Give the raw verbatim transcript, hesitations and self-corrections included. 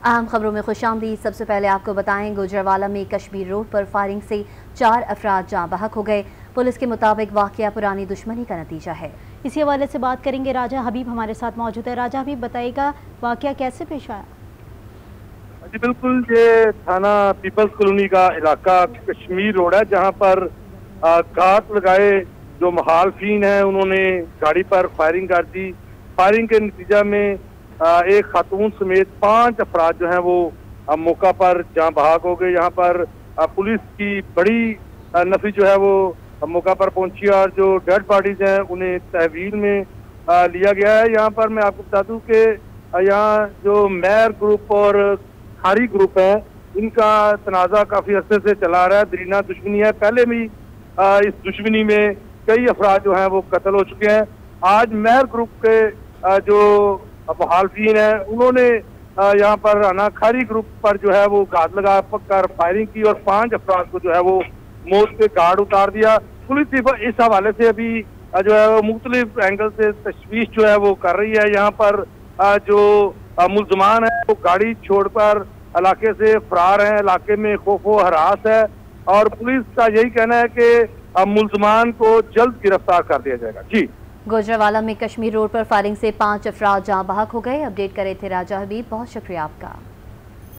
अहम खबरों में खुशामदीद। सबसे पहले आपको बताएं, गुजरांवाला में कश्मीर रोड पर फायरिंग से चार अफराद जाँ बहक हो गए। पुलिस के मुताबिक वाकया पुरानी दुश्मनी का नतीजा है। इसी हवाले से बात करेंगे। राजा हबीब हमारे साथ मौजूद है। राजा हबीब, बताइएगा वाकया कैसे पेश आया? जी बिल्कुल, ये थाना पीपल्स कॉलोनी का इलाका कश्मीर रोड है, जहां पर घात लगाए जो मुखालफिन हैं उन्होंने गाड़ी पर फायरिंग कर दी। फायरिंग के नतीजा में एक खातून समेत पांच अफराद जो हैं वो मौका पर जाँ बहक हो गए। यहाँ पर पुलिस की बड़ी नफी जो है वो मौका पर पहुंची और जो डेड बॉडीज हैं उन्हें तहवील में लिया गया है। यहाँ पर मैं आपको बता दूं कि यहाँ जो मेयर ग्रुप और खारी ग्रुप है, इनका तनाज़ा काफी अरसे से चला रहा है। दरीना दुश्मनी है। पहले भी इस दुश्मनी में कई अफराद जो हैं वो कत्ल हो चुके हैं। आज मेयर ग्रुप के जो मुखालफिन है उन्होंने यहाँ पर आना खारी ग्रुप पर जो है वो घात लगा कर फायरिंग की और पांच अफराद को जो है वो मौत के घाट उतार दिया। पुलिस इस हवाले से अभी जो है वो मुख्तलिफ एंगल से तशवीश जो है वो कर रही है। यहाँ पर जो मुल्जमान है वो गाड़ी छोड़कर इलाके से फरार हैं। इलाके में खौफो हरास है और पुलिस का यही कहना है कि मुल्जमान को जल्द गिरफ्तार कर दिया जाएगा। जी, गुजरांवाला में कश्मीर रोड पर फायरिंग से पांच अफराद जाँ बहक हो गए। अपडेट करे थे राजा हबीब, बहुत शुक्रिया आपका।